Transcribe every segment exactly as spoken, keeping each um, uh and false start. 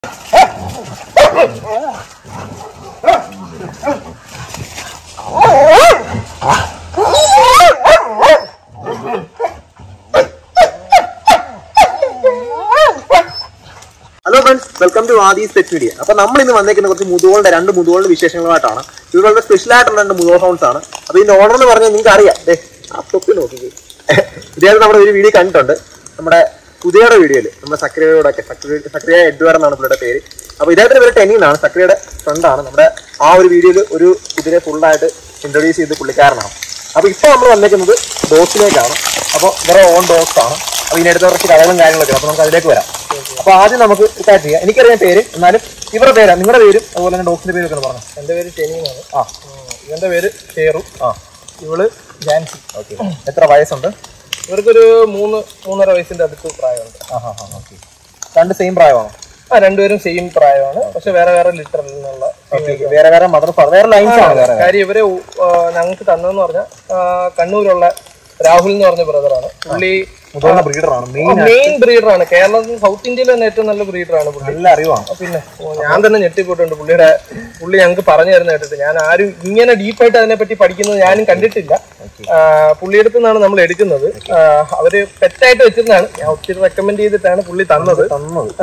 Hello friends, welcome to ADHI'S Pet Media. അപ്പോൾ നമ്മൾ ഇന്ന് വന്നേക്കുന്ന കുറച്ച് മുതുകളുടെ രണ്ട് മുതുകളുടെ വിശേഷങ്ങളുമായിട്ടാണ്. ഇവരുടെ സ്പെഷ്യൽ ആയിട്ടുള്ള രണ്ട് മുതുകൾ ഹൗണ്ട്സ് ആണ്. അപ്പോൾ ഇതിന്റെ ഓർഡർ എന്ന് പറഞ്ഞാൽ നിങ്ങൾക്ക് അറിയാം. ദേ ആ തൊപ്പി നോക്കിക്കേ. ഇദ്ദേഹം നമ്മുടെ ഒരു വീഡിയോ കണ്ടിട്ടുണ്ട്. നമ്മുടെ പുതിയയുടെ വീഡിയോയിൽ നമ്മുടെ സക്രിയയോടൊക്കെ സക്രിയ സക്രിയ എഡ്വേർഡ് എന്നാണ് പുള്ളിയുടെ പേര്. അപ്പോൾ ഇദ്ദേഹത്തിന്റെ പേര് ടെനി എന്നാണ്. സക്രിയയുടെ ഫ്രണ്ടാണ്. നമ്മുടെ ആ ഒരു വീഡിയോയിൽ ഒരു കുതിരയെ ഫുള്ളായിട്ട് ഇൻട്രൊഡ്യൂസ് ചെയ്ത് പുള്ളിക്കാരനാണ്. അപ്പോൾ ഇപ്പോൾ നമ്മൾ വന്നേക്കുന്നത് ഡോഗ്സിലേക്കാണ്. അപ്പോൾ ഇവരുടെ ഓൺ ഡോഗ്സ് ആണ്. അപ്പോൾ ഇതിനടുത്ത് കുറച്ച് കഥകളും കാര്യങ്ങളൊക്കെ. അപ്പോൾ നമുക്ക് അതിലേക്ക് വരാം. അപ്പോൾ ആദ്യം നമുക്ക് സ്റ്റാർട്ട് ചെയ്യാം. എനിക്കറിയാം പേര്, എന്നാലും ഇവരുടെ പേരാണ്. നിങ്ങളുടെ പേരും അതുപോലെ തന്നെ ഡോഗ്സിന്റെ പേരൊക്കെ പറഞ്ഞു. എൻ്റെ പേര് ടെനിയാണ്. ആ ഇവൻ്റെ പേര് ഷേറു. ആ ഇവള് ജാൻസി. ഓക്കെ. എത്ര വയസ്സുണ്ട്? ഇവർക്കൊരു മൂന്ന് മൂന്നര വയസ്സിന്റെ അടുത്ത് പ്രായമുണ്ട്. ആ ഹാ ഹാ ഓക്കെ. രണ്ട് സെയിം പ്രായമാണോ? ആ രണ്ടുപേരും സെയിം പ്രായമാണ്. പക്ഷെ വേറെ വേറെ ലിറ്ററിൽ നിന്നുള്ള വേറെ വേറെ മദർ വേറെ ലൈൻസ് ആണ്. കാര്യം ഇവരെ ഞങ്ങൾക്ക് തന്നതെന്ന് പറഞ്ഞാൽ കണ്ണൂരുള്ള രാഹുൽ എന്ന് പറഞ്ഞ ബ്രദറാണ്. പുള്ളി ബ്രീഡറാണ്, മെയിൻ ബ്രീഡറാണ്. കേരളത്തിൽ സൗത്ത് ഇന്ത്യയിൽ തന്നെ ഏറ്റവും നല്ല ബ്രീഡറാണ്. നല്ല അറിവാണ്. പിന്നെ ഞാൻ തന്നെ ഞെട്ടിപ്പോയിട്ടുണ്ട് പുള്ളിയുടെ പുള്ളി ഞങ്ങൾക്ക് പറഞ്ഞു തരുന്ന കേട്ടിട്ട്. ഞാൻ ആരും ഇങ്ങനെ ഡീപ്പായിട്ട് അതിനെപ്പറ്റി പഠിക്കുന്നത് ഞാനും കണ്ടിട്ടില്ല. പുള്ളിയുടെ അടുത്ത് നിന്നാണ് നമ്മൾ എടുക്കുന്നത്. അവര് പെറ്റായിട്ട് വെച്ചിരുന്നതാണ്. ഞാൻ ഒത്തിരി റെക്കമെൻഡ് ചെയ്തിട്ടാണ് പുള്ളി തന്നത് തന്നത്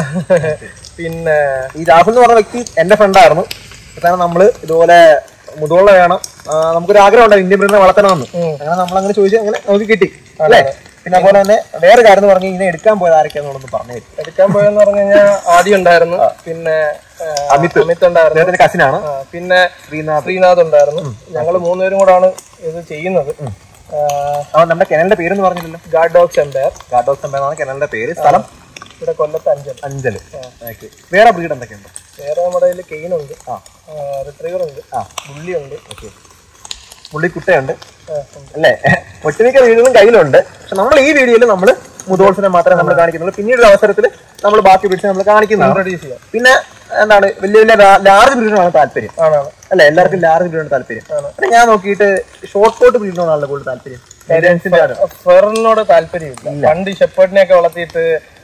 പിന്നെ ഈ രാഹുൽ എന്ന് പറഞ്ഞ വ്യക്തി എന്റെ ഫ്രണ്ടായിരുന്നു. കാരണം നമ്മള് ഇതുപോലെ മുതുകൊള്ള വേണം, നമുക്കൊരു ആഗ്രഹം ഉണ്ടാവും ഇന്ത്യൻ ബ്രീഡിനെ വളർത്തണമെന്ന്. അങ്ങനെ നമ്മളങ്ങനെ ചോദിച്ചു, അങ്ങനെ നമുക്ക് കിട്ടി അല്ലേ. പിന്നെ അതുപോലെ തന്നെ വേറെ കാര്യം എന്ന് പറഞ്ഞാൽ ഇതിനെ എടുക്കാൻ പോയത് ആരൊക്കെയാണെന്നുള്ളത് പറഞ്ഞു. എടുക്കാൻ പോയെന്ന് പറഞ്ഞു കഴിഞ്ഞാൽ ആദ്യം ഉണ്ടായിരുന്നു, പിന്നെ അമിത് അമിത് ഉണ്ടായിരുന്നു, കസിനാണ്, പിന്നെ ശ്രീനാഥ് ശ്രീനാഥ് ഉണ്ടായിരുന്നു. ഞങ്ങൾ മൂന്നുപേരും കൂടാണ് ഇത് ചെയ്യുന്നത്. നമ്മുടെ കെനലിന്റെ പേരെന്ന് പറഞ്ഞില്ലല്ലോ? Guard Dogs Empire. Guard Dogs Empire ആണ് കെനലിന്റെ പേര്. സ്ഥലം ഇവിടെ കൊല്ലത്ത് അഞ്ചൽ. അഞ്ചല്. വേറെ ബ്രീഡ് എന്തൊക്കെയുണ്ട്? വേറെ നമ്മുടെ കയ്യിൽ കെയിനുണ്ട്, റിട്രീവർ ഉണ്ട്, ബുള്ളിയുണ്ട്, പുള്ളിക്കുട്ടയുണ്ട് അല്ലേ. ഒട്ടുമിക്ക വീടുകളും കയ്യിലുണ്ട്. പക്ഷെ നമ്മൾ ഈ വീഡിയോയിൽ നമ്മൾ മുതോൾസിനെ മാത്രമേ നമ്മൾ കാണിക്കുന്നുള്ളൂ. പിന്നീട് ഒരു അവസരത്തിൽ നമ്മൾ ബാക്കി ബ്രീഡ്സിനെ നമ്മൾ കാണിക്കുന്നത്. പിന്നെ എന്താണ് വലിയ വലിയ ലാർജ് ബ്രീഡിനാണ് താല്പര്യം അല്ലെ. എല്ലാവർക്കും ലാർജ് ബ്രീഡിനാണ് താല്പര്യം. പിന്നെ ഞാൻ നോക്കിയിട്ട് ഷോർട്ട് കോട്ട് ബ്രീഡിനോടാണല്ലോ കൂടുതൽ താല്പര്യം. ഫെറിനോട് താല്പര്യമില്ല. പണ്ട് ഷെപ്പേർഡിനെയൊക്കെ വളർത്തിയിട്ട്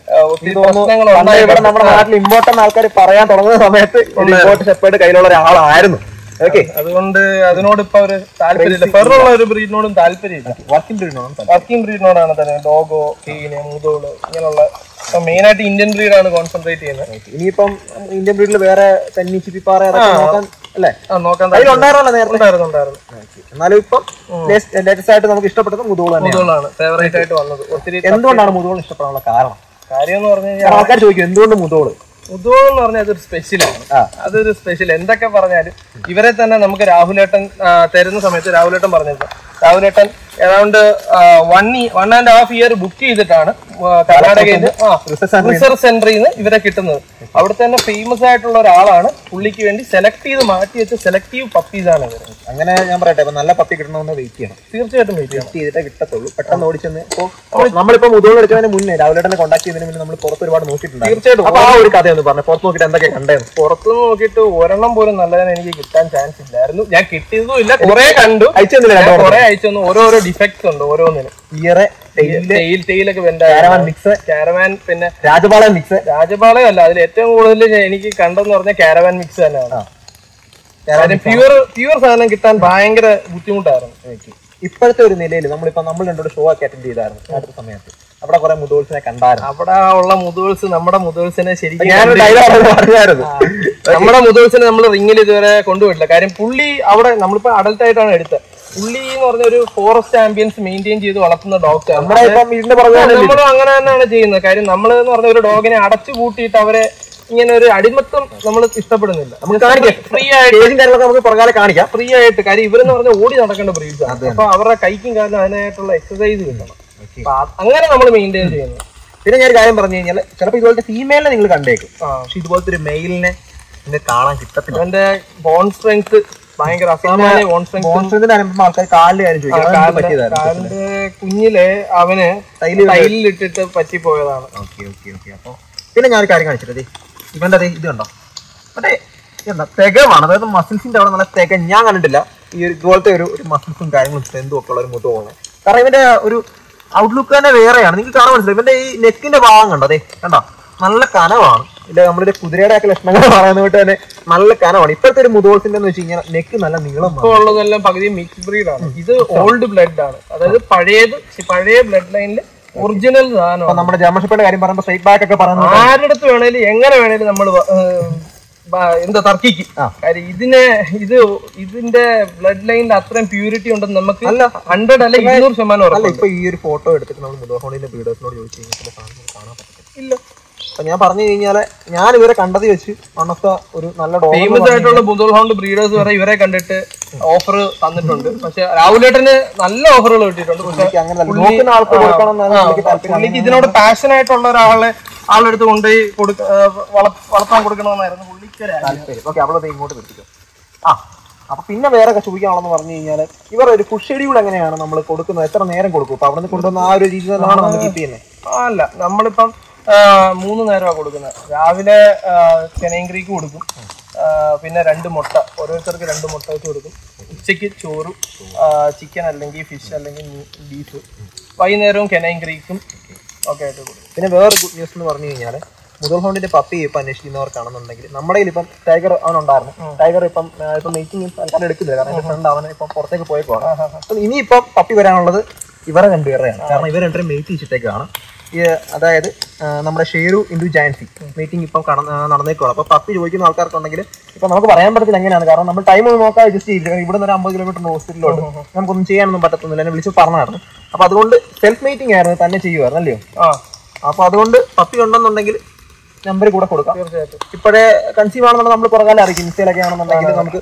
ഇവിടെ നമ്മുടെ നാട്ടിൽ ഇമ്പോർട്ടന്റ് ആൾക്കാർ പറയാൻ തുടങ്ങുന്ന സമയത്ത് ഇമ്പോർട്ട് ഷെപ്പേർഡ് കയ്യിലുള്ള ഒരാളായിരുന്നു. ഓക്കെ, അതുകൊണ്ട് അതിനോട് ഇപ്പൊ ഒരു താല്പര്യമില്ല. ഫെറുള്ള ഒരു ബ്രീഡിനോടും താല്പര്യമില്ല. വർക്കിംഗ് ബ്രീഡിനോടാണ് വർക്കിംഗ് ബ്രീഡിനോടാണ് തന്നെ. ഡോഗോ, കെയിന്, മുതോള് ഇങ്ങനെയുള്ള മെയിൻ ആയിട്ട് ഇന്ത്യൻ ബ്രീഡാണ് കോൺസെൻട്രേറ്റ് ചെയ്യുന്നത്. ഇനിയിപ്പം ഇന്ത്യൻ ബ്രീഡിൽ വേറെ തെന്നി ചിപ്പിപ്പാറ അല്ലേ നോക്കാൻ ഉണ്ടായിരുന്നു. എന്നാലും ഇപ്പം ലേറ്റസ്റ്റ് ആയിട്ട് നമുക്ക് ഇഷ്ടപ്പെട്ടത് മുതോള് മുതോളാണ് ഫേവറേറ്റ് ആയിട്ട് വന്നത്. ഒത്തിരി എന്തുകൊണ്ടാണ് മുതോള് ഇഷ്ടപ്പെടാനുള്ള കാരണം? കാര്യം എന്ന് പറഞ്ഞു കഴിഞ്ഞാൽ ആൾക്കാർ ചോദിക്കും എന്തുകൊണ്ട് മുതോള്. മുതോൾ എന്ന് പറഞ്ഞാൽ അതൊരു സ്പെഷ്യലാണ്. അതൊരു സ്പെഷ്യൽ എന്തൊക്കെ പറഞ്ഞാലും ഇവരെ തന്നെ നമുക്ക് രാഹുലേട്ടൻ തരുന്ന സമയത്ത് രാഹുലേട്ടൻ പറഞ്ഞിരുന്നു. രാഹുലേട്ടൻ around one one and half year book ചെയ്തിട്ടാണ് കർണാടകയിൽ റിസർച്ച് സെന്ററിൽ നിന്ന് ഇവരെ കിട്ടുന്നത്. അവിടെ തന്നെ ഫേമസ് ആയിട്ടുള്ള ഒരാളാണ്. പുള്ളിക്ക് വേണ്ടി സെലക്ട് ചെയ്ത് മാറ്റി വെച്ച സെലക്റ്റീവ് പപ്പീസ് ആണ് ഇവർ. അങ്ങനെ ഞാൻ പറയട്ടെ, ഇപ്പൊ നല്ല പപ്പി കിട്ടണമെന്ന് വെയിറ്റ് ചെയ്യണം. തീർച്ചയായിട്ടും വെയിറ്റ് ചെയ്യണം. ചെയ്തിട്ടേ കിട്ടത്തുള്ളൂ. പെട്ടെന്ന് ഓടിച്ചെന്ന് ഇപ്പോൾ നമ്മളിപ്പോ മുതോൾ എടുക്കുന്നതിന് മുന്നേ രാഹുലേട്ടനെ കോൺടാക്ട് ചെയ്തതിന് മുന്നേ നമ്മൾ പുറത്ത് ഒരുപാട് നോക്കിയിട്ടുണ്ട്. തീർച്ചയായിട്ടും. അപ്പൊ ആ ഒരു കഥ ഒന്ന് പറഞ്ഞു. പുറത്ത് നോക്കിയിട്ട് എന്തൊക്കെ കണ്ടേന്ന്? പുറത്തുനിന്ന് നോക്കിയിട്ട് ഒരെണ്ണം പോലും നല്ലതിന് എനിക്ക് കിട്ടാൻ ചാൻസ് ഇല്ലായിരുന്നു. ഞാൻ കിട്ടിയതും ഇല്ല. കുറെ കണ്ടു, അയച്ചു കുറെ അയച്ചു തന്നു. ഓരോരോ ഡിഫക്ട്സ് ഉണ്ട് ഓരോന്നിനും. ടെയിലൊക്കെ കാരവാൻ, പിന്നെ രാജപാളയം മിക്സ്. രാജപാളയം അല്ല, അതിൽ ഏറ്റവും കൂടുതൽ എനിക്ക് കണ്ടെന്ന് പറഞ്ഞാൽ കാരവാൻ മിക്സ് തന്നെയാണ്. പ്യൂർ പ്യൂർ സാധനം കിട്ടാൻ ഭയങ്കര ബുദ്ധിമുട്ടായിരുന്നു. ഇപ്പോഴത്തെ ഒരു നിലയിൽ നമ്മളിപ്പോ നമ്മൾ രണ്ടോട് ഷോ ഒക്കെ അറ്റൻഡ് ചെയ്തായിരുന്നു അടുത്ത സമയത്ത്. അവിടെ കുറെ മുതോൾസിനെ കണ്ടായിരുന്നു. അവിടെ ഉള്ള മുതോൾസ് നമ്മുടെ മുതോൾസിനെ ശരിക്കും പറഞ്ഞായിരുന്നു. നമ്മുടെ മുതോൾസിനെ നമ്മൾ റിങ്ങിൽ ഇതുവരെ കൊണ്ടുപോയിട്ടില്ല. കാര്യം പുള്ളി അവിടെ നമ്മളിപ്പോ അഡൽട്ട് ആയിട്ടാണ് എടുത്തത്. പുള്ളി എന്ന് പറഞ്ഞ ഒരു ഫോറസ്റ്റ് ആംബിയൻസ് മെയിൻറ്റെയിൻ ചെയ്ത് വളർത്തുന്ന ഡോഗ്സ് ആണ്. നമ്മളും അങ്ങനെ തന്നെയാണ് ചെയ്യുന്നത്. കാര്യം നമ്മൾ എന്ന് പറഞ്ഞ ഒരു ഡോഗിനെ അടച്ചു പൂട്ടിയിട്ട് അവരെ ഇങ്ങനെ ഒരു അടിമത്തം നമ്മൾ ഇഷ്ടപ്പെടുന്നില്ല. നമുക്ക് കാണിക്കാം, ഫ്രീ ആയിട്ട് നമുക്ക് പുറകാലെ കാണിക്കാം, ഫ്രീ ആയിട്ട്. കാര്യം ഇവരെന്ന് പറഞ്ഞാൽ ഓടി നടക്കേണ്ട ബ്രീഡ്സ് ആണ്. അപ്പൊ അവരുടെ കൈക്കും കാലിനും അതിനായിട്ടുള്ള എക്സസൈസ് കിട്ടണം. അങ്ങനെ നമ്മൾ മെയിൻറ്റെയിൻ ചെയ്യുന്നത്. പിന്നെ ഞാൻ ഒരു കാര്യം പറഞ്ഞു കഴിഞ്ഞാൽ ചിലപ്പോൾ ഇതുപോലത്തെ ഫീമെയിലിനെ നിങ്ങൾ കണ്ടേക്കും, പക്ഷെ ഇതുപോലത്തെ ഒരു മെയിലിനെ നിങ്ങൾക്ക് കാണാൻ കിട്ടത്തില്ല. അവന്റെ ബോൺ സ്ട്രെങ്ത് ഭയങ്കര അസാമാന്യ ബോൺ സ്ട്രെങ്ത്. ആൾക്കാർ കാലിന്റെ കാര്യം ചോദിക്കും. കാലിന്റെ കുഞ്ഞിലെ അവന് ടൈലിലിട്ടിട്ട് പറ്റിപ്പോയതാണ്. Okay okay okay. അപ്പൊ പിന്നെ ഞാൻ ഒരു കാര്യം കാണിച്ചിട്ടേ, ഇവന്റെ അതെ ഇത് കണ്ടോ, മറ്റേ എന്താ തികവാണ്. അതായത് മസിൽസിന്റെ അവിടെ നല്ല തിക ഞാൻ കണ്ടിട്ടില്ല. ഈ ഒരു ഇതുപോലത്തെ ഒരു മസിൽസും കാര്യങ്ങളും സ്ട്രെങ്തും ഒക്കെ ഉള്ള ഒരു മുട്ട് പോകുന്നത്. കാരണം ഇവന്റെ ഒരു ഔട്ട്ലുക്ക് തന്നെ വേറെയാണ്. നിങ്ങൾക്ക് കാണാൻ മനസ്സിലായി. ഇവന്റെ ഈ നെക്കിന്റെ ഭാഗം കണ്ടോ, അതെ കണ്ടോ, നല്ല കനവാണ്. ഇല്ല നമ്മുടെ കുതിരയുടെ ഒക്കെ ലക്ഷണങ്ങൾ പറയുന്നതുകൊണ്ട് തന്നെ നല്ല കനമാണ്. ഇപ്പോഴത്തെ ഒരു മുതോൾസിന്റെ എന്ന് വെച്ച് കഴിഞ്ഞാൽ നെക്ക് നല്ല നീളം. ഇപ്പോൾ ഉള്ളതെല്ലാം പകുതി മിക്സ് ബ്രീഡ് ആണ്. ഇത് ഓൾഡ് ബ്ലഡ് ആണ്, അതായത് പഴയത് പഴയ ബ്ലഡ് ലൈനിൽ ഒറിജിനൽ സാധനം. നമ്മുടെ ജർമ്മൻഷെപ്പേർഡ് കാര്യം പറയുമ്പോൾ സ്ട്രൈറ്റ് ബാക്ക് ഒക്കെ പറയുന്നത് ആരുടെ അടുത്ത് വേണേലും എങ്ങനെ വേണേലും നമ്മൾ എന്താ തർക്കിക്കും. കാര്യം ഇതിനെ ഇത് ഇതിന്റെ ബ്ലഡ് ലൈനിൽ അത്രയും പ്യൂരിറ്റി ഉണ്ടെന്ന് നമുക്ക് ഹൺഡ്രഡ് അല്ല ഇരുന്നൂറ് ശതമാനം ഉറപ്പ്. ഇപ്പൊ ഈ ഒരു ഫോട്ടോ എടുത്തിട്ട് നമ്മൾ മുദോൾഹൗണ്ടിന്റെ ബ്രീഡേഴ്സിനോട് ചോദിച്ചു കഴിഞ്ഞാൽ കാണാൻ പറ്റില്ല. ഇല്ല. അപ്പൊ ഞാൻ പറഞ്ഞു കഴിഞ്ഞാല് ഞാൻ ഇവരെ കണ്ടത് വെച്ച് വൺ ഓഫ് ദ ഒരു നല്ല ഫേമസ് ആയിട്ടുള്ള മുദോൾഹൗണ്ട് ബ്രീഡേഴ്സ് വരെ ഇവരെ കണ്ടിട്ട് ഓഫർ തന്നിട്ടുണ്ട്. പക്ഷെ രാഹുലേട്ടന് നല്ല ഓഫറുകൾ കിട്ടിയിട്ടുണ്ട്. പക്ഷെ പുള്ളിക്ക് ഇതിനോട് പാഷൻ ആയിട്ടുള്ള ഒരാളെ ആളെടുത്ത് കൊണ്ടുപോയി കൊടുക്ക വളർത്താൻ കൊടുക്കണമെന്നായിരുന്നു പുള്ളിക്ക് താല്പര്യം. ഓക്കെ, അവളത് ഇങ്ങോട്ട് നിർത്തിക്കും. ആ അപ്പൊ പിന്നെ വേറെ ചോദിക്കാനുള്ളതെന്ന് പറഞ്ഞു കഴിഞ്ഞാല് ഇവർ ഒരു ഫുഡ് ഷെഡ്യൂൾ എങ്ങനെയാണ് നമ്മൾ കൊടുക്കുന്നത്? എത്ര നേരം കൊടുക്കും? അപ്പൊ അവിടെ നിന്ന് കൊണ്ടുവന്ന ആ ഒരു രീതി തന്നെയാണ് നമ്മൾ കീപ്പ് ചെയ്യുന്നത്? അല്ല, നമ്മളിപ്പം മൂന്ന് നേരമാണ് കൊടുക്കുന്നത്. രാവിലെ ചെനയും ഗ്രീക്ക് കൊടുക്കും, പിന്നെ രണ്ട് മുട്ട, ഓരോരുത്തർക്ക് രണ്ട് മുട്ട വെച്ച് കൊടുക്കും. ഉച്ചയ്ക്ക് ചോറും ചിക്കൻ അല്ലെങ്കിൽ ഫിഷ് അല്ലെങ്കിൽ ബീഫ്, വൈകുന്നേരവും കെനയും ഗ്രീക്കും ഒക്കെ ആയിട്ട് കൊടുക്കും. പിന്നെ വേറെ ഗുഡ് ന്യൂസ് എന്ന് പറഞ്ഞു കഴിഞ്ഞാൽ മുദോൾഹൗണ്ടിന്റെ പപ്പി ഇപ്പൊ അന്വേഷിക്കുന്നവർക്കാണെന്നുണ്ടെങ്കിൽ നമ്മുടെ ഇപ്പം ടൈഗർ അവനുണ്ടായിരുന്നു. ടൈഗർ ഇപ്പം ഇപ്പം മേക്കിംഗ് തൽക്കാലം എടുക്കുന്നില്ല, കാരണം എന്റെ ഫ്രണ്ട് അവനെ ഇപ്പം പുറത്തേക്ക് പോയേക്കുവാണ്. അപ്പം ഇനിയിപ്പം പപ്പി വരാനുള്ളത് ഇവരെ രണ്ടുപേരെയാണ്. കാരണം ഇവർ രണ്ടുപേരും മേറ്റ് വെച്ചിട്ടേക്കാണ്. അതായത് നമ്മുടെ ഷേരു ഇൻഡു ജാൻസി മീറ്റിംഗ് ഇപ്പം നടന്നേക്കുവാണ്. അപ്പൊ പപ്പി ചോദിക്കുന്ന ആൾക്കാർക്കുണ്ടെങ്കിൽ ഇപ്പൊ നമുക്ക് പറയാൻ പറ്റത്തില്ല എങ്ങനെയാണ്, കാരണം നമ്മൾ ടൈം ഒന്നും നോക്കാൻ അഡ്ജസ്റ്റ് ചെയ്യില്ല. ഇവിടെ നിന്ന് ഒരു അമ്പത് കിലോമീറ്റർ ഹോസ്പിറ്റലിലോട്ട് നമുക്കൊന്നും ചെയ്യാനൊന്നും പറ്റത്തൊന്നുമില്ല. എന്നെ വിളിച്ച് പറഞ്ഞായിരുന്നു. അപ്പൊ അതുകൊണ്ട് സെൽഫ് മീറ്റിംഗ് ആയിരുന്നു, തന്നെ ചെയ്യുമായിരുന്നു അല്ലയോ? അപ്പൊ അതുകൊണ്ട് പപ്പി ഉണ്ടെന്നുണ്ടെങ്കിൽ നമ്പർ കൂടെ കൊടുക്കാം. ഇപ്പോഴേ കൺസീവ് ആണെന്നുണ്ടെങ്കിൽ നമ്മൾ പുറകാലം അറിയിക്കും. ഇൻസ്റ്റയിലൊക്കെ ആണെന്നുണ്ടെങ്കിൽ നമുക്ക്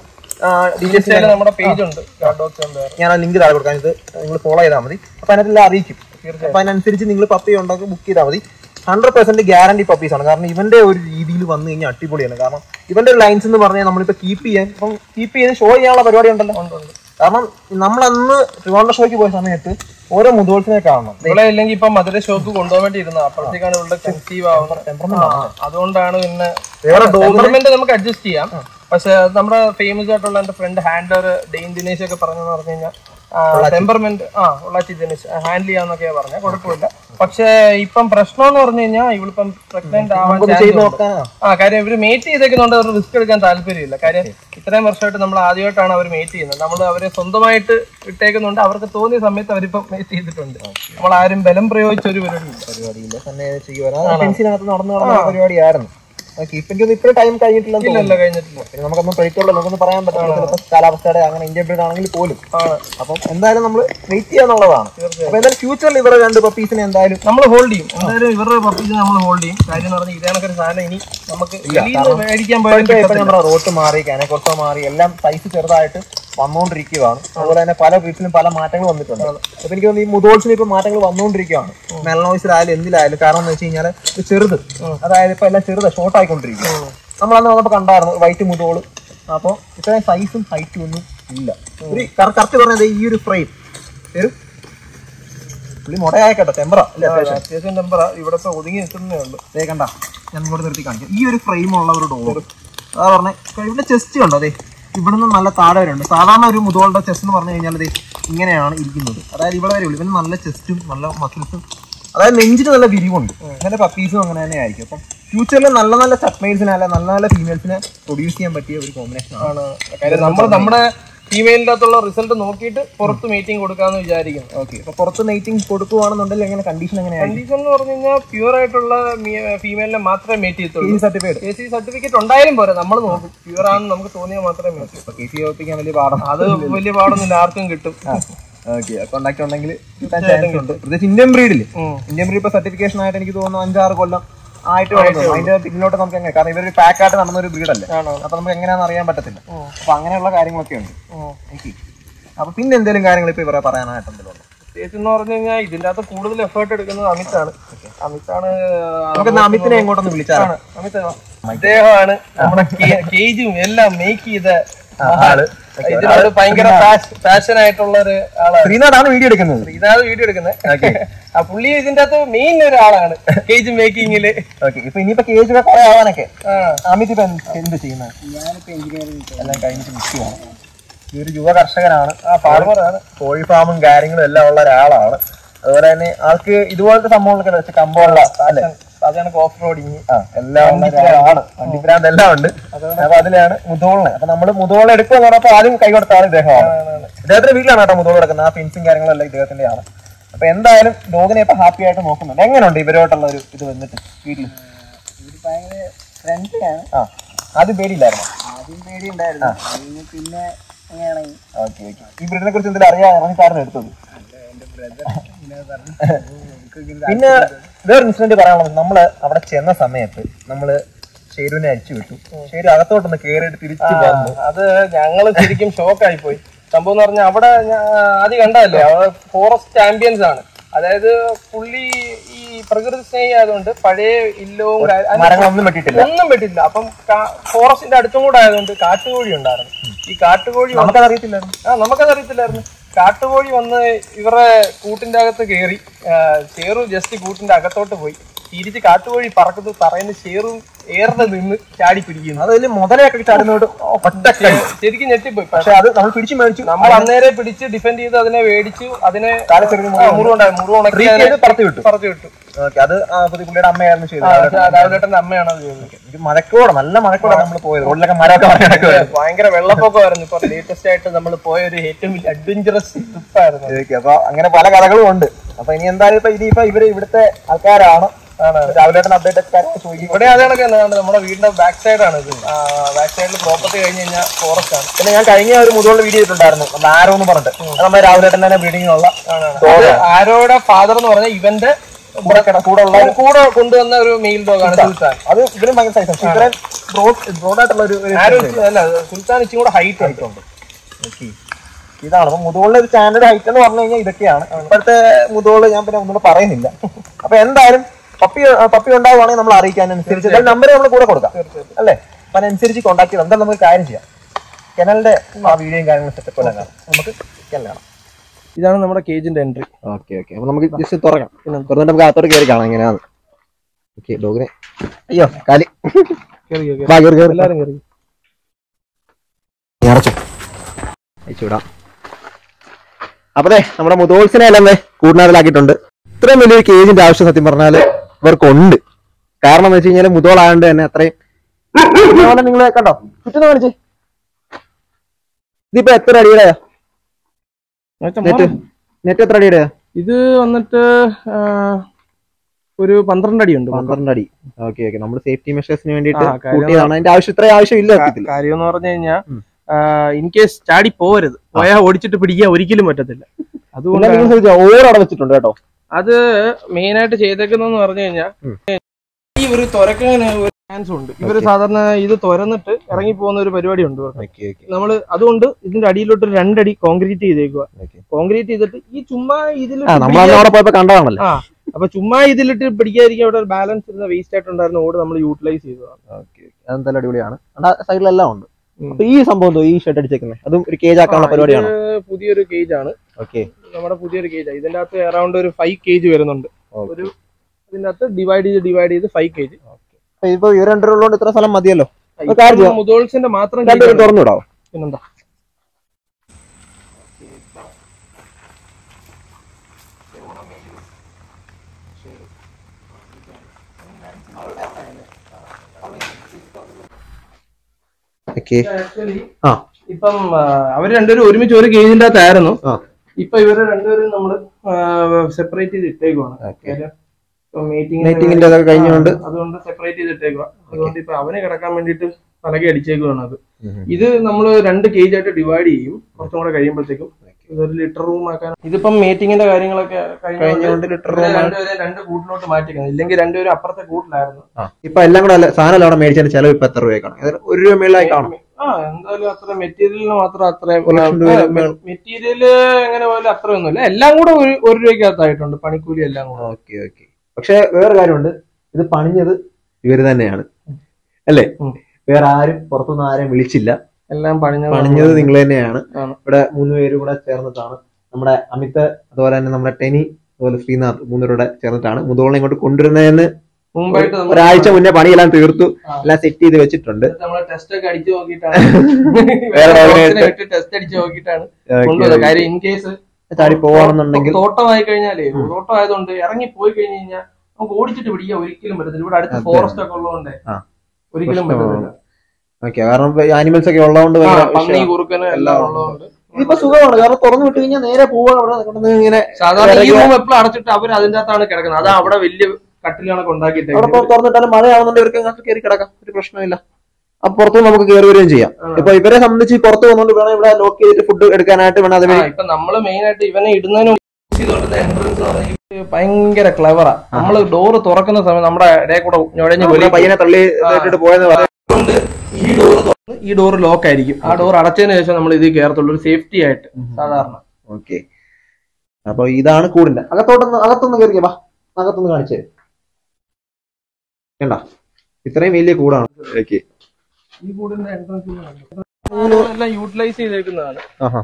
നമ്മുടെ പേജ് ഉണ്ട്, ഞാൻ ആ ലിങ്ക് താഴെ കൊടുക്കാം. ഇത് നിങ്ങൾ ഫോളോ ചെയ്താൽ മതി. അപ്പൊ അതിനകത്തെല്ലാം അറിയിക്കും. അപ്പൊ അതിനനുസരിച്ച് നിങ്ങൾ പപ്പി ഉണ്ടെങ്കിൽ ബുക്ക് ചെയ്താൽ മതി. ഹൺഡ്രഡ് പെർസെന്റ് ഗ്യാരണ്ടി പപ്പീസ് ആണ്. കാരണം ഇവന്റെ ഒരു രീതിയിൽ വന്നു കഴിഞ്ഞാൽ അടിപൊളിയാണ്. കാരണം ഇവന്റെ ഒരു ലൈൻസ് എന്ന് പറഞ്ഞാൽ നമ്മളിപ്പോ കീപ്പ് ചെയ്യാൻ ഇപ്പം കീപ്പ് ചെയ്ത് ഷോ ചെയ്യാനുള്ള പരിപാടി ഉണ്ടല്ലോ. കാരണം നമ്മളന്ന് ട്രിവാൻഡ്രം ഷോയ്ക്ക് പോയ സമയത്ത് ഓരോ മുതോൾസിനെ കാണണം. ഇവിടെ ഇല്ലെങ്കിൽ ഇപ്പൊ മധുര ഷോക്ക് കൊണ്ടുപോകാൻ വേണ്ടി ഇരുന്നത്, അപ്പോഴത്തേക്കാണ് ഇവിടെ കൺസീവ് ആവുന്നത്. അതുകൊണ്ടാണ് പിന്നെ വേറെ ടെമ്പർമെന്റ് നമുക്ക് അഡ്ജസ്റ്റ് ചെയ്യാം. പക്ഷെ നമ്മുടെ ഫേമസ് ആയിട്ടുള്ള എന്റെ ഫ്രണ്ട് ഹാൻഡ്ലർ ഡെയിൻ ദിനേശ് ഒക്കെ പറഞ്ഞെന്ന് പറഞ്ഞു കഴിഞ്ഞാൽ ടെമ്പർമെന്റ് ആ ഉള്ളാച്ചി ദിനേശ് ഹാൻഡിൽ ചെയ്യാന്നൊക്കെയാ പറഞ്ഞ, കുഴപ്പമില്ല. പക്ഷെ ഇപ്പം പ്രശ്നം എന്ന് പറഞ്ഞു കഴിഞ്ഞാൽ ഇവളിപ്പം പ്രഗ്നന്റ് ആവാൻ ആ കാര്യം ഇവര് മേറ്റ് ചെയ്തേക്കുന്നുണ്ട്. അവർ റിസ്ക് എടുക്കാൻ താല്പര്യമില്ല. കാര്യം ഇത്രയും വർഷമായിട്ട് നമ്മൾ ആദ്യമായിട്ടാണ് അവർ മേറ്റ് ചെയ്യുന്നത്. നമ്മൾ അവരെ സ്വന്തമായിട്ട് ഇട്ടേക്കുന്നുണ്ട്. അവർക്ക് തോന്നിയ സമയത്ത് അവരിപ്പം മേറ്റ് ചെയ്തിട്ടുണ്ട്. നമ്മൾ ആരും ബലം പ്രയോഗിച്ച ഒരു പരിപാടിയില്ല. തന്നെ ചെയ്യുവാനാണ് നടന്നു നടന്ന പരിപാടിയായിരുന്നു. ഇപ്പോഴും ടൈം കഴിഞ്ഞിട്ടില്ല, കഴിഞ്ഞിട്ടില്ല. പിന്നെ നമുക്കൊന്നും പ്രൈറ്റുള്ള നമുക്കൊന്നും പറയാൻ പറ്റില്ല. ചിലപ്പോൾ കാലാവസ്ഥയുടെ അങ്ങനെ ഇന്ത്യൻ ബ്രീഡ് ആണെങ്കിൽ പോലും. അപ്പം എന്തായാലും നമ്മൾ വെയിറ്റ് ചെയ്യാന്നുള്ളതാണ്. അപ്പൊ എന്തായാലും ഫ്യൂച്ചറിൽ ഇവരുടെ രണ്ട് പപ്പീസിനെ എന്തായാലും നമ്മൾ ഹോൾഡ് ചെയ്യും. എന്തായാലും ഇവരുടെ പപ്പീസിനെ നമ്മൾ ഹോൾഡ് ചെയ്യും. കാര്യം എന്ന് പറഞ്ഞാൽ ഇതേ കണക്കൊരു സാധനം ഇനി നമുക്ക് മേടിക്കാൻ പോയാൽ നമ്മുടെ റോട്ട് മാറി കാനക്കൊത്ത മാറി എല്ലാം സൈസ് ചെറുതായിട്ട് വന്നുകൊണ്ടിരിക്കുകയാണ്. അതുപോലെ തന്നെ പല ബ്രീഡ്സിലും പല മാറ്റങ്ങൾ വന്നിട്ടുണ്ട്. അപ്പൊ എനിക്ക് തോന്നുന്നു ഈ മുതോൾസിന് ഇപ്പൊ മാറ്റങ്ങൾ വന്നുകൊണ്ടിരിക്കുകയാണ്. മെലനോയ്സിലായാലും എന്തിലായാലും. കാരണം എന്ന് വെച്ച് കഴിഞ്ഞാൽ ചെറുത്, അതായത് ഇപ്പൊ എല്ലാം ചെറുത് ഷോർട്ട് ആയിക്കൊണ്ടിരിക്കുക. നമ്മളന്ന് വന്നപ്പോ കണ്ടായിരുന്നു വൈറ്റ് മുതോള്. അപ്പൊ ഇത്രയും സൈസും ഹൈറ്റും ഒന്നും ഇല്ല. ഒരു കറക്റ്റ് പറഞ്ഞത് ഈ ഒരു ഫ്രെയിം ഒരു പുള്ളി മുടയായിക്കട്ടെ ടെമ്പറ അത്യാവശ്യം ടെമ്പറ ഇവിടെ ഇപ്പൊ ഒതുങ്ങി നിൽക്കുന്നേ ഉള്ളൂ. അതേ കണ്ട ഞാൻ ഇങ്ങോട്ട് നിർത്തി കാണിക്കാം. ഈ ഒരു ഫ്രെയിം ഉള്ള ഒരു ഡോഗ് അതാ പറഞ്ഞ ഇവിടെ ചെസ്റ്റ് കണ്ടോ? അതെ ഇവിടെ നിന്ന് നല്ല താഴെ വരെയുണ്ട്. സാധാരണ ഒരു മുതോളുടെ ചെസ്റ്റ് എന്ന് പറഞ്ഞു കഴിഞ്ഞാൽ ഇത് ഇങ്ങനെയാണ് ഇരിക്കുന്നത്. അതായത് ഇവിടെ വരെ ഉള്ളൂ. ഇവന് നല്ല ചെസ്റ്റും നല്ല മസിൽസും, അതായത് നെഞ്ചിന് നല്ല വിരിവുണ്ട്. അങ്ങനെ പപ്പീസും അങ്ങനെ തന്നെ ആയിരിക്കും. അപ്പം ഫ്യൂച്ചറിൽ നല്ല നല്ല സബ്മൈൽസിനെ അല്ല നല്ല നല്ല ഫീമെയിൽസിനെ പ്രൊഡ്യൂസ് ചെയ്യാൻ പറ്റിയ ഒരു കോമ്പിനേഷൻ ആണ്. കാര്യം നമ്മൾ നമ്മുടെ ഫീമെയിലിൻ്റെ അകത്തുള്ള റിസൾട്ട് നോക്കിയിട്ട് പുറത്ത് മീറ്റിംഗ് കൊടുക്കാമെന്ന് വിചാരിക്കും. ഓക്കെ, അപ്പൊ പുറത്ത് മീറ്റിംഗ് കൊടുക്കുവാണെന്നുണ്ടെങ്കിൽ എങ്ങനെ കണ്ടീഷൻ എങ്ങനെയാണ്? കണ്ടീഷൻ എന്ന് പറഞ്ഞു കഴിഞ്ഞാൽ പ്യൂർ ആയിട്ടുള്ള ഫീമെയിലിനെ മാത്രമേ മേറ്റ് ചെയ്യത്തുള്ളൂ. സർട്ടിഫിക്കറ്റ് കെ സി സർട്ടിഫിക്കറ്റ് ഉണ്ടായാലും പോരാ, നമ്മൾ നോക്കും പ്യൂർ ആണെന്ന് നമുക്ക് തോന്നിയാൽ മാത്രമേ മേറ്റ് ചെയ്യൂ. കെ സി ഒപ്പിക്കാൻ വലിയ പാടാണ്. അത് വലിയ പാടൊന്നുമില്ല, ആർക്കും കിട്ടും. ഓക്കെ, കോണ്ടാക്ട് ഉണ്ടെങ്കിൽ പ്രത്യേകിച്ച് ഇന്ത്യൻ ബ്രീഡിൽ ഇന്ത്യൻ ബ്രീഡ് ഇപ്പൊ സർട്ടിഫിക്കേഷൻ ആയിട്ട് എനിക്ക് തോന്നുന്നു അഞ്ചാറ് കൊല്ലം ആയിട്ട് അതിന്റെ പിന്നിലോട്ട് നമുക്ക് എങ്ങനെ, കാരണം ഇവരൊരു പാക്കായിട്ട് നടന്ന ഒരു ബ്രീഡല്ലേ. അപ്പൊ നമുക്ക് എങ്ങനെയാണെന്ന് അറിയാൻ പറ്റത്തില്ല. അപ്പൊ അങ്ങനെയുള്ള കാര്യങ്ങളൊക്കെ ഉണ്ട്. അപ്പൊ പിന്നെ എന്തെങ്കിലും കാര്യങ്ങൾ ഇപ്പൊ ഇവരെ പറയാനായിട്ട് എന്തെങ്കിലും പ്രത്യേകിച്ച് എന്ന് പറഞ്ഞു കഴിഞ്ഞാൽ ഇതിന്റെ അകത്ത് കൂടുതൽ എഫേർട്ട് എടുക്കുന്നത് അമിതാണ്. അമിതാണ് നമുക്ക് അമിത്തിനെ എങ്ങോട്ടൊന്ന് വിളിച്ചാണ്. അമിത് അദ്ദേഹമാണ് നമ്മുടെ കേജും എല്ലാം മേക്ക് ചെയ്ത ആള്. ഇതിനോട് ഭയങ്കര പാഷൻ ആയിട്ടുള്ള ഒരു ആളാണ്. ശ്രീനാഥാണ് വീഡിയോ എടുക്കുന്നത്. ശ്രീനാഥ് വീഡിയോ എടുക്കുന്നത്. ആ പുള്ളി ഇതിന്റെ അകത്ത് മെയിൻ ഒരാളാണ് കേജ് മേക്കിങ്ങില്. ഓക്കെ, ഇപ്പൊ ഇനിയിപ്പോ കേജ് കുറെ ആവാനൊക്കെ അമിത് ഇപ്പൊ എന്ത് ചെയ്യുന്നത്? ഞാനിപ്പോ എഞ്ചിനീയറിംഗ് എല്ലാം കഴിഞ്ഞിട്ട് നിൽക്കുകയാണ്. ഈ ഒരു യുവ കർഷകനാണ്, ആ ഫാർമറാണ്, കോഴി ഫാമും കാര്യങ്ങളും എല്ലാം ഉള്ള ഒരാളാണ്. അതുപോലെ തന്നെ ആൾക്ക് ഇതുപോലത്തെ സംഭവങ്ങളൊക്കെ വെച്ച് കമ്പമുള്ള അല്ലെ അതാണ് ഓഫ് റോഡിങ് എല്ലാം വണ്ടിപ്രാന്ത് എല്ലാം ഉണ്ട്. അപ്പൊ അതിലാണ് മുധോളിനെ. അപ്പൊ നമ്മള് മുധോളെ എടുക്കുക എന്ന് പറഞ്ഞപ്പോ ആദ്യം കൈ കൊടുത്ത ആൾ ഇദ്ദേഹമാണ്. ഇദ്ദേഹത്തിന്റെ വീട്ടിലാണ് കേട്ടോ മുധോൾ കിടക്കുന്നത്. ആ ഫെൻസിങ് കാര്യങ്ങളെല്ലാം ഇദ്ദേഹത്തിന്റെ ആണ്. അപ്പൊ എന്തായാലും ഡോഗിനെ ഇപ്പൊ ഹാപ്പി ആയിട്ട് നോക്കുന്നുണ്ട്. എങ്ങനെയുണ്ട് ഇവരോട്ടുള്ള ഒരു ഇത് വന്നിട്ട് വീട്ടില്? ഭയങ്കര ഫ്രണ്ട്ലിയാണ്. ആ ആദ്യം പേടിയില്ലായിരുന്നു? ആദ്യം പേടി ഉണ്ടായിരുന്നു, പിന്നെ അങ്ങനെയാണെങ്കിൽ ഓക്കെ ഓക്കെ. ഈ ബ്രീഡിനെ കുറിച്ച് എന്തെങ്കിലും അറിയാൻ കാരണം എടുത്തത്? പിന്നെ വേറെ ഇൻസിഡന്റ് പറയാനുള്ളത്, നമ്മള് അവിടെ ചെന്ന സമയത്ത് നമ്മള് ഷേരുവിനെ അടിച്ചു വിട്ടു. ഷേരു അകത്തോട്ടൊന്ന് കേറിയിട്ട് തിരിച്ചു വന്നു. അത് ഞങ്ങള് ശരിക്കും ഷോക്കായി പോയി. സംഭവം എന്ന് പറഞ്ഞാൽ അവിടെ ആദ്യം കണ്ടതല്ലേ, അവിടെ ഫോറസ്റ്റ് ആംബിയൻസ് ആണ്. അതായത് പുള്ളി ഈ പ്രകൃതി സ്നേഹി ആയതുകൊണ്ട് പഴയ ഇല്ലവും മരങ്ങളൊന്നും വെട്ടിട്ടില്ല, ഒന്നും വെട്ടില്ല. അപ്പം ഫോറസ്റ്റിന്റെ അടുത്തും കൂടെ ആയതുകൊണ്ട് കാട്ടുകോഴി ഉണ്ടായിരുന്നു. ഈ കാട്ടുകോഴി നമുക്കത് അറിയത്തില്ലായിരുന്നു. ആ നമുക്കത് അറിയത്തില്ലായിരുന്നു. കാട്ടുകോഴി വന്ന് ഇവരുടെ കൂട്ടിന്റെ അകത്ത് കയറി. ഷേറു ജസ്റ്റ് കൂട്ടിന്റെ അകത്തോട്ട് പോയി. തിരിച്ച് കാട്ടുകോഴി പറക്കുന്നു, പറയുന്ന ഷേറും ഏറെ നിന്ന് ചാടി പിടിക്കുന്നു. അത് വലിയ മുതലയൊക്കെ ചാടുന്നോട്ട് ശരിക്കും ഞെട്ടിപ്പോയി. പക്ഷെ അത് നമ്മൾ പിടിച്ചു മേടിച്ചു. നമ്മൾ അന്നേരെ പിടിച്ച് ഡിഫെൻഡ് ചെയ്ത് അതിനെ മേടിച്ചു. അതിനെ മുറിവുണ്ടായി, മുറിവുണക്കി പറത്തി വിട്ടു പറത്തി വിട്ടു. അത് പുള്ളിയുടെ അമ്മയായിരുന്നു ചെയ്തത്. രാവിലേട്ടന്റെ അമ്മയാണ് അത് ചെയ്തത്. മഴക്കോടെ നല്ല മഴക്കോടെ നമ്മൾ പോയത്. റോഡിലൊക്കെ മരമൊക്കെ ഭയങ്കര വെള്ളപ്പൊക്കമായിരുന്നു. ഇപ്പൊ ലേറ്റസ്റ്റ് ആയിട്ട് നമ്മൾ പോയ ഒരു ഏറ്റവും വലിയ അഡ്വഞ്ചറസ് ട്രിപ്പ് ആയിരുന്നു. അപ്പൊ അങ്ങനെ പല കഥകളും ഉണ്ട്. അപ്പൊ ഇനി എന്തായാലും ഇപ്പൊ ഇനിയിപ്പോ ഇവര് ഇവിടുത്തെ ആൾക്കാരാണ്. രാവിലേട്ടൻ അപ്ഡേറ്റ് ഒക്കെ ഇവിടെ അതൊക്കെ നമ്മുടെ വീടിന്റെ ബാക്ക് സൈഡ് ആണ്. ഇത് ബാക്ക് സൈഡിൽ പ്രോപ്പർട്ടി കഴിഞ്ഞ് കഴിഞ്ഞാൽ ഫോറസ്റ്റ് ആണ്. പിന്നെ ഞാൻ കഴിഞ്ഞ ഒരു മുതലുള്ള വീഡിയോ ഇട്ടുണ്ടായിരുന്നു, ആരോ എന്ന് പറഞ്ഞിട്ട്. നമ്മുടെ രാവിലേട്ടൻ തന്നെ ബ്രീഡിങ്ങിനുള്ള ആരോയുടെ ഫാദർ എന്ന് പറഞ്ഞാൽ ഇവന്റെ കൂടെ ഉള്ള കൂടെ കൊണ്ടുവന്ന ഒരു മെയിൽ ഡോഗാണ് സുൽത്താൻ. അത് ഇവരും ഭയങ്കര സൈസ്. ഇത്രയും ബ്രോഡായിട്ടുള്ള ഒരു അല്ല, സുൽത്താൻ ഇച്ചിരി കൂടെ ഹൈറ്റ് ആയിട്ടുണ്ട്. ഇതാണ് അപ്പൊ മുതോളിന്റെ ഒരു സ്റ്റാൻഡേർഡ് ഹൈറ്റ് എന്ന് പറഞ്ഞു കഴിഞ്ഞാൽ ഇതൊക്കെയാണ് ഇപ്പോഴത്തെ മുതോള്. ഞാൻ പിന്നെ ഒന്നുകൂടെ പറയുന്നില്ല. അപ്പൊ എന്തായാലും പപ്പി പപ്പി ഉണ്ടാവുകയാണെങ്കിൽ നമ്മൾ അറിയിക്കാനനുസരിച്ച് നമ്പർ നമ്മൾ കൂടെ കൊടുക്കാം അല്ലേ? അപ്പൊ അതിനനുസരിച്ച് കോൺടാക്ട് ചെയ്താൽ എന്തായാലും നമുക്ക് കാര്യം ചെയ്യാം. കെനലിന്റെ ആ വീഡിയോയും കാര്യങ്ങളും സെറ്റപ്പ് എല്ലാം കാണാം. നമുക്ക് കെനൽ കാണാം. ഇതാണ് നമ്മുടെ കേജിന്റെ എൻട്രി. Okay okay. അപ്പൊ നമുക്ക് ജസ്റ്റ് തുറക്കാം. തുറന്നിട്ട് നമുക്ക് അകത്തോട്ട് കയറി കാണാം എങ്ങനെയാണ്. ഓക്കെ ഡോഗിനെ അയ്യോ കാലി എല്ലാവരും കയറി അടച്ചു അയച്ചുവിടാം. അപ്പതേ നമ്മുടെ മുതോൾസിനെ എല്ലാം കൂടിനാറിലാക്കിയിട്ടുണ്ട്. ഇത്രയും വലിയൊരു കേജിന്റെ ആവശ്യം സത്യം പറഞ്ഞാല് ഇവർക്കുണ്ട്. കാരണം എന്ന് വെച്ച് കഴിഞ്ഞാൽ മുതോളായോണ്ട് തന്നെ അത്രയും നിങ്ങൾ കണ്ടോ ചുറ്റുന്ന കാണിച്ചേ. ഇതിപ്പോ എത്ര അടിയുടെയാ നെറ്റ്? നെറ്റ് എത്ര അടിയുടെയാ? ഇത് വന്നിട്ട് ഒരു പന്ത്രണ്ട് അടി ഉണ്ട്. പന്ത്രണ്ട് അടി. Okay okay. നമ്മൾ സേഫ്റ്റി മെഷേഴ്സിന് വേണ്ടിയിട്ട് കൂട്ടിയതാണ്. അതിന്റെ ആവശ്യം ഇത്രയും ആവശ്യമില്ല. കാര്യം എന്ന് പറഞ്ഞു കഴിഞ്ഞാൽ ഇൻ കേസ് ചാടി പോവരുത്, പോയാൽ ഓടിച്ചിട്ട് പിടിക്കാൻ ഒരിക്കലും പറ്റത്തില്ല. അതുകൊണ്ട് ഓരവിടെ വെച്ചിട്ടുണ്ട് കേട്ടോ. അത് മെയിൻ ആയിട്ട് ചെയ്തേക്കുന്നതെന്ന് പറഞ്ഞു കഴിഞ്ഞാൽ ഈ ഒരു തുരക്കാൻ ഒരു ചാൻസ് ഉണ്ട്. ഇവര് സാധാരണ ഇത് തുരന്നിട്ട് ഇറങ്ങി പോകുന്ന ഒരു പരിപാടി ഉണ്ട് നമ്മള്. അതുകൊണ്ട് ഇതിന്റെ അടിയിലോട്ട് രണ്ടടി കോൺക്രീറ്റ് ചെയ്തേക്കുക. കോൺക്രീറ്റ് ചെയ്തിട്ട് ഈ ചുമ്മാ ഇതിൽ കണ്ടതാണല്ലോ. ആ അപ്പൊ ചുമ്മാ ഇതിലിട്ട് പിടിക്കാതിരിക്കും. അവിടെ ബാലൻസ് ഇരുന്ന വേസ്റ്റ് ആയിട്ടുണ്ടായിരുന്ന ഓട് നമ്മൾ യൂട്ടിലൈസ് ചെയ്തതാണ്. അതെന്തായാലും അടിപൊളിയാണ്. സൈഡിലെല്ലാം ഉണ്ട്. അപ്പൊ ഈ സംഭവം ഈ ഷെഡ് അടിച്ചേക്കുന്നത് അതും ഒരു കേജ് ആക്കാനുള്ള പരിപാടിയാണ്. പുതിയൊരു കേജ് ആണ്. ഓക്കെ. നമ്മുടെ പുതിയൊരു കേജ്. ഇതിന്റെ അകത്ത് അറൌണ്ട് ഒരു ഫൈവ് കേജ് വരുന്നുണ്ട്. ഒരു ഇതിന്റെ അകത്ത് ഡിവൈഡ് ചെയ്ത് ഡിവൈഡ് ചെയ്ത് ഫൈവ് കേജ്. ഇപ്പൊ ഇവർ രണ്ടുള്ളതുകൊണ്ട് ഇത്ര സ്ഥലം മതിയല്ലോ. മുതോൾസിന്റെ മാത്രം തുറന്നു വിടാവോ? പിന്നെന്താ. ഇപ്പം അവര് രണ്ടുപേരും ഒരുമിച്ച് ഒരു കേജിന്റെ അകത്തായിരുന്നു. ഇപ്പൊ ഇവര് രണ്ടുപേരും നമ്മള് സെപ്പറേറ്റ് ചെയ്ത് ഇട്ടേക്കുവാണ്. മീറ്റിംഗിന്റെ കഴിഞ്ഞുകൊണ്ട് അതുകൊണ്ട് സെപ്പറേറ്റ് ചെയ്ത് ഇട്ടേക്കുക. അതുകൊണ്ട് ഇപ്പൊ അവന് കിടക്കാൻ വേണ്ടിട്ട് പലകെ അടിച്ചേക്കുവാണ്. അത് ഇത് നമ്മള് രണ്ട് കേജ് ആയിട്ട് ഡിവൈഡ് ചെയ്യും കുറച്ചും കൂടെ കഴിയുമ്പോഴത്തേക്കും. ഇതൊരു ലിറ്റർ റൂം ആക്കാൻ. ഇതിപ്പം മീറ്റിംഗിന്റെ കാര്യങ്ങളൊക്കെ കഴിഞ്ഞുകൊണ്ട് ലിറ്റർ റൂം രണ്ടുപേരെ രണ്ട് കൂട്ടിലോട്ട് മാറ്റിക്കണം. ഇല്ലെങ്കിൽ രണ്ടുപേരും അപ്പുറത്തെ കൂട്ടിലായിരുന്നു. ഇപ്പൊ എല്ലാം കൂടെ സാധനം അവിടെ മേടിച്ചതിന്റെ ചെലവ് ഇപ്പൊ എത്ര രൂപയ്ക്കാണ്? ഒരു രൂപ മേളിലായി കാണും. ആ എന്തായാലും അത്ര മെറ്റീരിയലിന് മാത്രം അത്രയും. മെറ്റീരിയൽ എങ്ങനെ പോലും അത്രയൊന്നുമില്ല. എല്ലാം കൂടെ ഒരു ഒരു രൂപയ്ക്കകത്തായിട്ടുണ്ട് പണിക്കൂലി എല്ലാം കൂടെ. Okay okay. പക്ഷെ വേറെ കാര്യമുണ്ട്, ഇത് പണിഞ്ഞത് ഇവര് തന്നെയാണ് അല്ലേ? വേറെ ആരും പുറത്തുനിന്ന് ആരെയും വിളിച്ചില്ല. എല്ലാം പണിഞ്ഞ പണിഞ്ഞത് നിങ്ങൾ തന്നെയാണ്. ഇവിടെ മൂന്ന് പേരും കൂടെ ചേർന്നിട്ടാണ്. നമ്മുടെ അമിത് അതുപോലെ തന്നെ നമ്മുടെ ടെനി അതുപോലെ ശ്രീനാഥ് മൂന്നുപേരുടെ ചേർന്നിട്ടാണ് മുതോളിനെ ഇങ്ങോട്ട് കൊണ്ടുവരുന്നതെന്ന് മുമ്പായിട്ട് ഒരാഴ്ച മുന്നേ പണിയെല്ലാം തീർത്തു എല്ലാം സെറ്റ് ചെയ്ത് വെച്ചിട്ടുണ്ട്. ടെസ്റ്റ് ഒക്കെ അടിച്ചു നോക്കിയിട്ടാണ് ടെസ്റ്റ് അടിച്ചു നോക്കിയിട്ടാണ് കാര്യം. ഇൻ കേസ് ചാടി പോവാണെന്നുണ്ടെങ്കിൽ തോട്ടമായി കഴിഞ്ഞാലേ തോട്ടം ആയതുകൊണ്ട് ഇറങ്ങി പോയി കഴിഞ്ഞു കഴിഞ്ഞാൽ നമുക്ക് ഓടിച്ചിട്ട് പിടിക്കാൻ ഒരിക്കലും പറ്റത്തില്ല. ഇവിടെ അടുത്ത് ഫോറസ്റ്റ് ഒക്കെ ഉള്ളതുകൊണ്ട് ഒരിക്കലും പറ്റത്തില്ല. കാരണം ആനിമൽസ് ഒക്കെ ഉള്ളതുകൊണ്ട് പന്നി കുറുക്കന് എല്ലാം ഉള്ളതുകൊണ്ട് ഇതിപ്പോ സുഖമാണ്. കാരണം തുറന്നു വിട്ട് കഴിഞ്ഞാൽ നേരെ പോവാൻ അവിടെ ഇങ്ങനെ സാധാരണ ഈ റൂം എപ്പോഴും അടച്ചിട്ട് അവർ അതിന്റെ അകത്താണ് കിടക്കുന്നത്. അതാ അവിടെ വലിയ കട്ടിലാണ് ഉണ്ടാക്കിയിട്ട് അവിടെ തുറന്നിട്ടാലും മഴ ആവുന്നുണ്ട് ഇവർക്ക് അങ്ങോട്ട് കയറി കിടക്കാം, ഒരു പ്രശ്നമില്ല. അപ്പൊ പുറത്ത് നമുക്ക് കയറി വരികയും ചെയ്യാം. ഇപ്പൊ ഇവരെ സംബന്ധിച്ച് പുറത്ത് വന്നുകൊണ്ട് വേണം ഇവിടെ ലോക്ക് ചെയ്തിട്ട് ഫുഡ് എടുക്കാനായിട്ട് വേണം. അത് ഇപ്പൊ നമ്മള് മെയിൻ ആയിട്ട് ഇവനെ ഇടുന്നതിന് എൻട്രൻസ് ഭയങ്കര ക്ലവറാ. നമ്മള് ഡോറ് തുറക്കുന്ന സമയം നമ്മുടെ ഇടയിൽ കൂടെ ഞൊഴഞ്ഞ് പയ്യനെ തള്ളി പോയെന്ന് പറയുന്നത് ഈ ഡോറ് ഈ ഡോറ് ലോക്ക് ആയിരിക്കും. ആ ഡോർ അടച്ചതിന് ശേഷം നമ്മൾ ഇത് കയറത്തുള്ളൂ, ഒരു സേഫ്റ്റി ആയിട്ട് സാധാരണ. ഓക്കെ, അപ്പൊ ഇതാണ് കൂടിന്റെ അകത്തോട്ടൊന്ന് അകത്തൊന്ന് കയറിയ വാ, അകത്തൊന്ന് കാണിച്ചു തരും. കണ്ട ഇത്രയും വലിയ കൂടാണ്. ഓക്കെ, ഈ കൂടിന്റെ എൻട്രൻസ് എല്ലാം യൂട്ടിലൈസ് ചെയ്തേക്കുന്നതാണ്.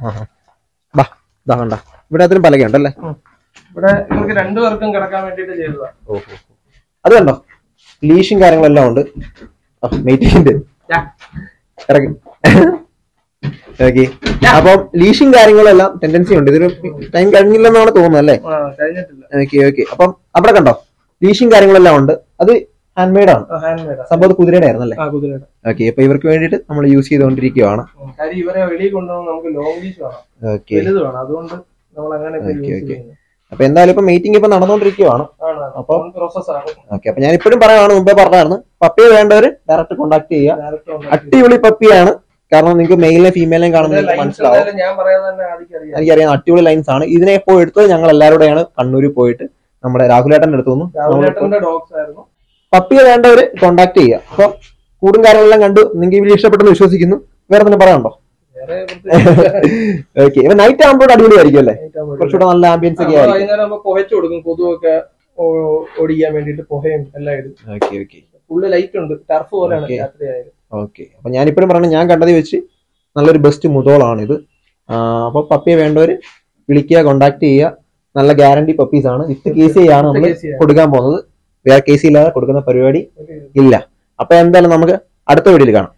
കണ്ട ഇവിടെ അതിനും പലകയുണ്ടല്ലേ. ഇവിടെ ഇവർക്ക് രണ്ടുപേർക്കും കിടക്കാൻ വേണ്ടിട്ട് ചെയ്തതാണ്. ഓഹോ, അത് കണ്ടോ ലീഷും കാര്യങ്ങളെല്ലാം ഉണ്ട്. മെയ്റ്റിന്റെ ഇറങ്ങി. ഓക്കെ, അപ്പം ലീഷും കാര്യങ്ങളെല്ലാം ടെൻഡൻസി ഉണ്ട്. ഇതൊരു ടൈം കഴിഞ്ഞില്ലെന്നാണ് തോന്നുന്നത് അല്ലേ? ഓക്കെ ഓക്കെ, അപ്പം അവിടെ കണ്ടോ ലീഷും കാര്യങ്ങളെല്ലാം ഉണ്ട്. അത് ഹാൻഡ് മെയ്ഡ് ആണ് സംഭവം. കുതിരയുടെ ആയിരുന്നു അല്ലേ? ഓക്കെ, അപ്പൊ ഇവർക്ക് വേണ്ടിട്ട് നമ്മൾ യൂസ് ചെയ്തുകൊണ്ടിരിക്കുകയാണ്. അപ്പൊ എന്തായാലും ഇപ്പൊ മീറ്റിംഗ് ഇപ്പൊ നടന്നുകൊണ്ടിരിക്കുകയാണ്. അപ്പൊ ഓക്കെ, അപ്പൊ ഞാൻ ഇപ്പോഴും പറയാനാണ് മുമ്പേ പറഞ്ഞായിരുന്നു, പപ്പിയെ വേണ്ടവര് ഡയറക്റ്റ് കോണ്ടാക്ട് ചെയ്യുക. അടിപൊളി പപ്പിയാണ്. കാരണം നിങ്ങൾക്ക് മെയിലിനെ ഫീമെയിലിനെയും കാണുന്നത് മനസ്സിലാവും. എനിക്കറിയാം അടിപൊളി ലൈൻസ് ആണ്. ഇതിനെ ഇപ്പോൾ എടുത്തത് ഞങ്ങൾ എല്ലാവരുടെയാണ് കണ്ണൂരിൽ പോയിട്ട് നമ്മുടെ രാഹുലേട്ടന്റെ അടുത്തു നിന്നും. പപ്പിയെ വേണ്ടവര് കോണ്ടാക്ട് ചെയ്യുക. അപ്പൊ കൂടും കാര്യങ്ങളെല്ലാം കണ്ടു നിങ്ങൾക്ക് വീഡിയോ ഇഷ്ടപ്പെട്ടെന്ന് വിശ്വസിക്കുന്നു. വേറെ എന്തെങ്കിലും പറയാനുണ്ടോ? ഓക്കെ, ഇപ്പൊ നൈറ്റ് ആകുമ്പോൾ അടിപൊളിയായിരിക്കും അല്ലേ? കുറച്ചുകൂടെ നല്ല ആംബിയൻസ് ഒക്കെ ആയിരിക്കും. പുകച്ചു കൊടുക്കും, കൊതുകൊക്കെ ഓടിക്കാൻ വേണ്ടിട്ട് പുകയും എല്ലാം ഇടും. ഓക്കെ ഓക്കെ, ഫുള്ള് ലൈറ്റ് ഉണ്ട്, ടർഫ് പോലെയാണ് രാത്രിയായാലും. ഓക്കെ, അപ്പൊ ഞാനിപ്പോഴും പറഞ്ഞ ഞാൻ കണ്ടത് വെച്ച് നല്ലൊരു ബെസ്റ്റ് മുതോളാണ് ഇത്. അപ്പൊ പപ്പിയെ വേണ്ടവര് വിളിക്കുക, കോണ്ടാക്ട് ചെയ്യുക. നല്ല ഗ്യാരണ്ടി പപ്പീസ് ആണ്. വിത്ത് കേസി ആണ് നമ്മൾ കൊടുക്കാൻ പോകുന്നത്. വേറെ കേസി ഇല്ലാതെ കൊടുക്കുന്ന പരിപാടി ഇല്ല. അപ്പൊ എന്തായാലും നമുക്ക് അടുത്ത വീഡിയോയിൽ കാണാം.